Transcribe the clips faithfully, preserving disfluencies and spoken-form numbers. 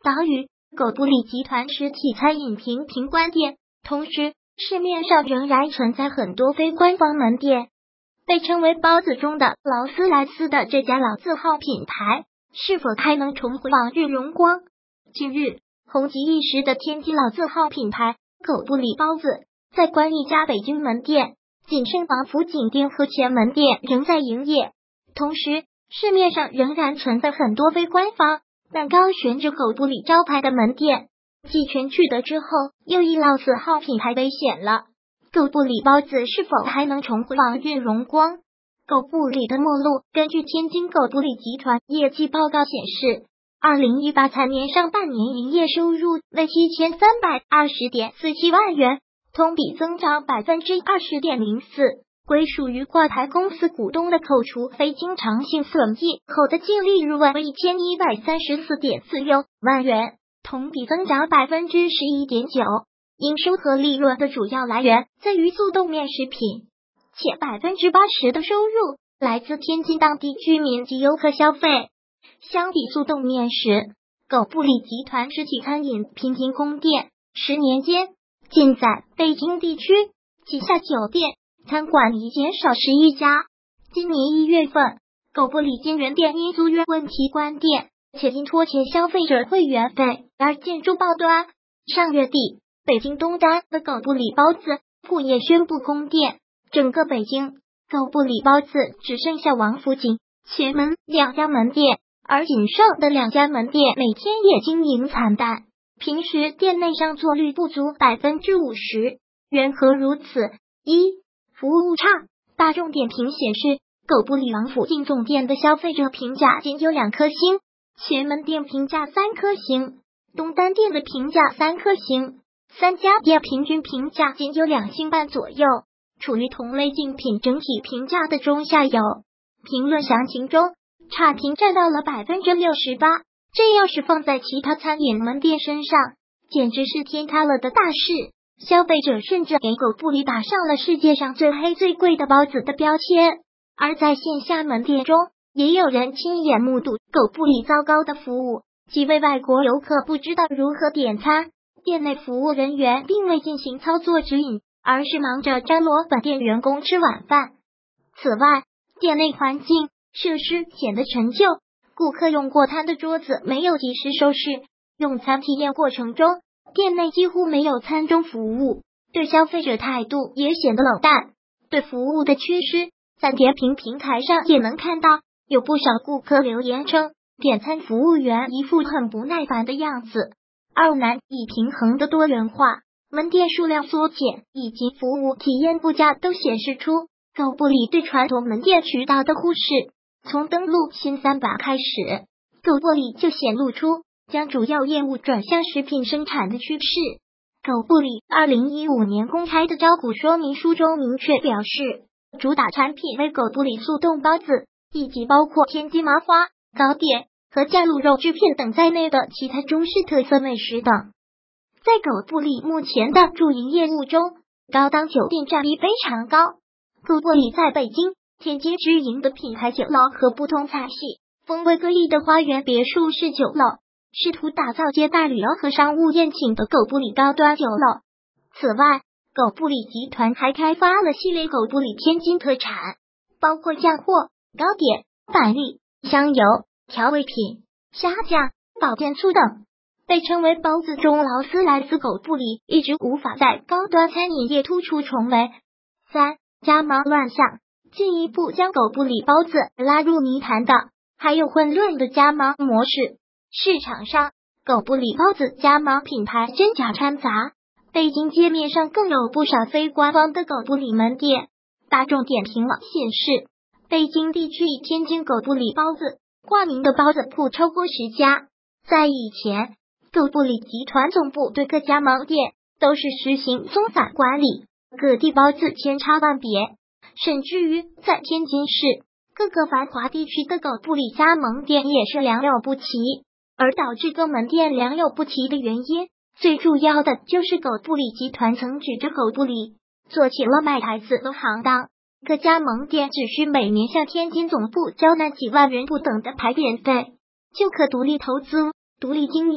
岛屿，狗不理集团实体餐饮频频关店，同时市面上仍然存在很多非官方门店。被称为包子中的劳斯莱斯的这家老字号品牌，是否还能重回往日荣光？近日，红极一时的天津老字号品牌狗不理包子，在关一家北京门店，仅剩王府井店和前门店仍在营业。同时，市面上仍然存在很多非官方但高悬着狗不理招牌的门店，继全聚德之后，又一老字号品牌危险了。狗不理包子是否还能重回往日荣光？狗不理的末路。根据天津狗不理集团业绩报告显示，二零一八财年上半年营业收入为七千三百二十点四七万元，同比增长百分之二十点零四，归属于挂牌公司股东的扣除非经常性损益后的净利润为一千一百三十四点四六万元，同比增长百分之十一点九。营收和利润的主要来源在于速冻面食品，且百分之八十的收入来自天津当地居民及游客消费。相比速冻面食，狗不理集团实体餐饮频频攻店，十年间仅在北京地区旗下酒店、餐馆已减少十一家。今年一月份，狗不理金源店因租约问题关店，且因拖欠消费者会员费而建筑报端。上月底，北京东单的狗不理包子铺也宣布空店，整个北京狗不理包子只剩下王府井、前门两家门店，而仅剩的两家门店每天也经营惨淡，平时店内上座率不足百分之五十。缘何如此？一、服务差。大众点评显示，狗不理王府井总店的消费者评价仅有两颗星，前门店评价三颗星，东单店的评价三颗星。三家店平均评价仅有两星半左右，处于同类竞品整体评价的中下游。评论详情中，差评占到了百分之六十八，这要是放在其他餐饮门店身上，简直是天塌了的大事。消费者甚至给狗不理打上了世界上最黑最贵的包子的标签。而在线下门店中，也有人亲眼目睹狗不理糟糕的服务，几位外国游客不知道如何点餐。店内服务人员并未进行操作指引，而是忙着张罗本店员工吃晚饭。此外，店内环境设施显得陈旧，顾客用过餐的桌子没有及时收拾，用餐体验过程中，店内几乎没有餐中服务，对消费者态度也显得冷淡。对服务的缺失，在点评平台上也能看到，有不少顾客留言称，点餐服务员一副很不耐烦的样子。二难以平衡的多元化、门店数量缩减以及服务体验不佳都显示出狗不理对传统门店渠道的忽视。从登陆新三板开始，狗不理就显露出将主要业务转向食品生产的趋势。狗不理二零一五年公开的招股说明书中明确表示，主打产品为狗不理速冻包子，以及包括天津麻花、糕点和酱卤肉制片等在内的其他中式特色美食等。在狗不理目前的主营业务中，高档酒店占比非常高。狗不理在北京、天津直营的品牌酒楼和不同菜系、风味各异的花园别墅式酒楼，试图打造接待旅游和商务宴请的狗不理高端酒楼。此外，狗不理集团还开发了系列狗不理天津特产，包括酱货、糕点、板栗、香油、调味品、虾酱、保健醋等。被称为包子中劳斯莱斯狗不理一直无法在高端餐饮业突出重围。三、加盟乱象。进一步将狗不理包子拉入泥潭的，还有混乱的加盟模式。市场上，狗不理包子加盟品牌真假掺杂，北京街面上更有不少非官方的狗不理门店。大众点评网显示，北京地区以天津狗不理包子挂名的包子铺超过十家。在以前，狗不理集团总部对各加盟店都是实行松散管理，各地包子千差万别，甚至于在天津市各个繁华地区的狗不理加盟店也是良莠不齐。而导致各门店良莠不齐的原因，最主要的就是狗不理集团曾举着狗不理做起了卖牌子的行当，各加盟店只需每年向天津总部交纳几万元不等的牌匾费，就可独立投资、独立经营，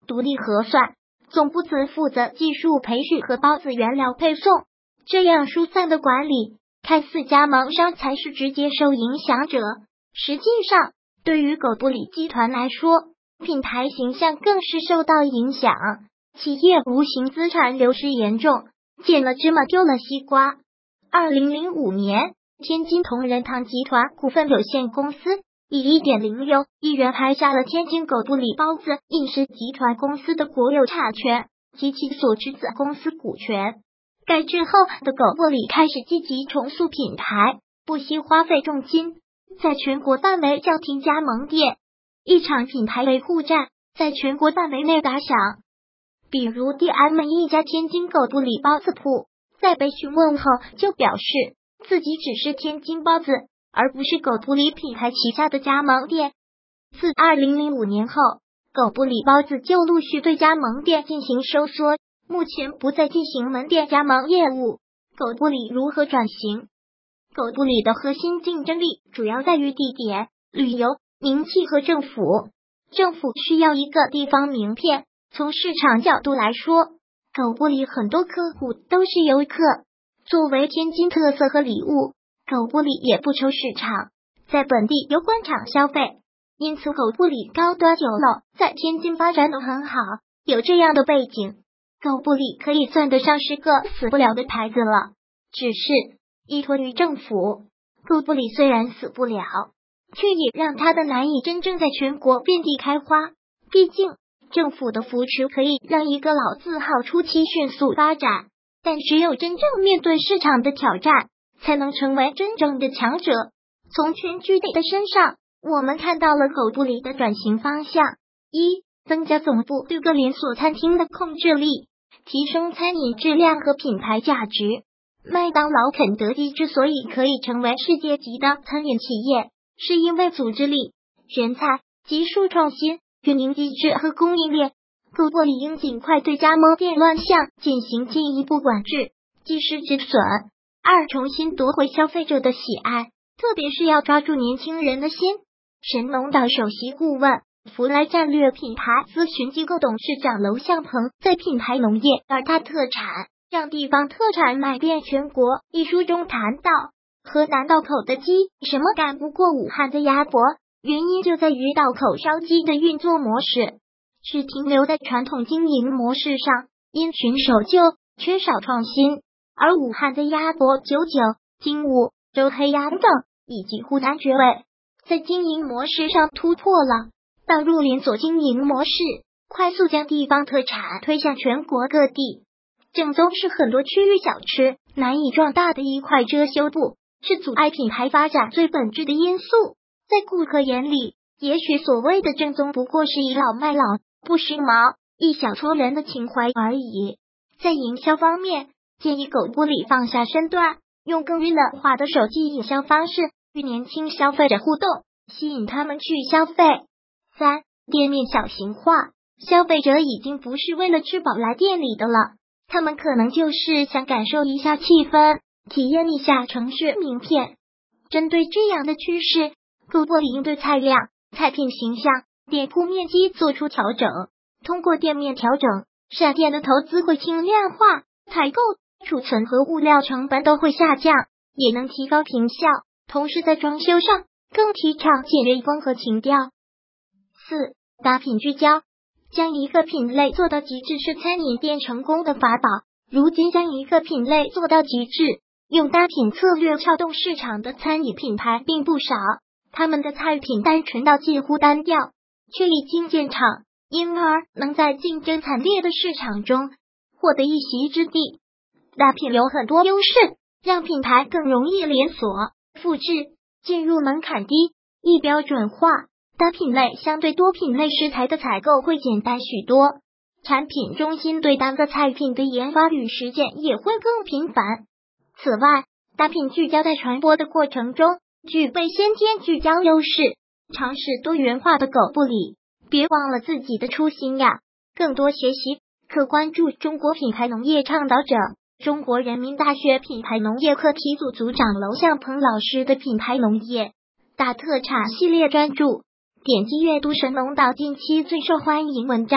独立核算，总部只负责技术培训和包子原料配送。这样疏散的管理，看似加盟商才是直接受影响者，实际上对于狗不理集团来说，品牌形象更是受到影响，企业无形资产流失严重，捡了芝麻丢了西瓜。二零零五年，天津同仁堂集团股份有限公司以 一点零六亿元拍下了天津狗不理包子饮食集团公司的国有产权及其所持子公司股权。改制后的狗不理开始积极重塑品牌，不惜花费重金，在全国范围叫停加盟店，一场品牌维护战在全国范围内打响。比如 D M 一家天津狗不理包子铺，在被询问后就表示自己只是天津包子，而不是狗不理品牌旗下的加盟店。自二零零五年后，狗不理包子就陆续对加盟店进行收缩，目前不再进行门店加盟业务。狗不理如何转型？狗不理的核心竞争力主要在于地点、旅游、名气和政府。政府需要一个地方名片，从市场角度来说，狗不理很多客户都是游客，作为天津特色和礼物，狗不理也不愁市场，在本地游官场消费，因此狗不理高端酒楼在天津发展得很好。有这样的背景，狗不理可以算得上是个死不了的牌子了。只是依托于政府，狗不理虽然死不了，却也让它的难以真正在全国遍地开花。毕竟政府的扶持可以让一个老字号初期迅速发展，但只有真正面对市场的挑战，才能成为真正的强者。从全聚德的身上，我们看到了狗不理的转型方向：一、增加总部对个连锁餐厅的控制力，提升餐饮质量和品牌价值。麦当劳、肯德基之所以可以成为世界级的餐饮企业，是因为组织力、人才、技术创新、运营机制和供应链。狗不理应尽快对加盟店乱象进行进一步管制，及时止损。二、重新夺回消费者的喜爱，特别是要抓住年轻人的心。神农岛首席顾问、福来战略品牌咨询机构董事长娄向鹏在品牌农业而他特产，让地方特产卖遍全国一书中谈到，河南道口的鸡什么赶不过武汉的鸭脖，原因就在于道口烧鸡的运作模式只停留在传统经营模式上，因循守旧，缺少创新。而武汉的鸭脖、九九、金武、周黑鸭等以及湖南绝味，在经营模式上突破了，导入连锁经营模式，快速将地方特产推向全国各地。正宗是很多区域小吃难以壮大的一块遮羞布，是阻碍品牌发展最本质的因素。在顾客眼里，也许所谓的正宗不过是倚老卖老、不时髦、一小撮人的情怀而已。在营销方面，建议狗不理放下身段，用更娱乐化的手机营销方式与年轻消费者互动，吸引他们去消费。三、店面小型化，消费者已经不是为了吃饱来店里的了，他们可能就是想感受一下气氛，体验一下城市名片。针对这样的趋势，狗不理应对菜量、菜品形象、店铺面积做出调整，通过店面调整，闪电的投资会轻量化，采购、储存和物料成本都会下降，也能提高坪效，同时在装修上更提倡简约风和情调。四、打品聚焦，将一个品类做到极致是餐饮店成功的法宝。如今将一个品类做到极致，用单品策略撬动市场的餐饮品牌并不少，他们的菜品单纯到近乎单调，却历经建厂，因而能在竞争惨烈的市场中获得一席之地。大品有很多优势，让品牌更容易连锁、复制，进入门槛低，易标准化。大品类相对多品类食材的采购会简单许多，产品中心对单个菜品的研发与实践也会更频繁。此外，大品聚焦在传播的过程中具备先天聚焦优势，尝试多元化的狗不理，别忘了自己的初心呀！更多学习可关注中国品牌农业倡导者、中国人民大学品牌农业课题组组长娄向鹏老师的品牌农业大特产系列专著，点击阅读神农岛近期最受欢迎文章。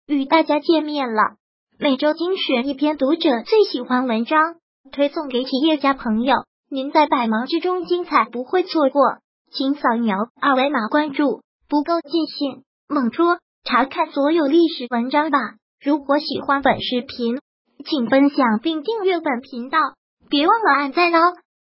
与大家见面了。每周精选一篇读者最喜欢文章，推送给企业家朋友。您在百忙之中精彩不会错过，请扫描二维码关注。不够尽兴，猛戳查看所有历史文章吧。如果喜欢本视频，请分享并订阅本频道，别忘了按赞哦。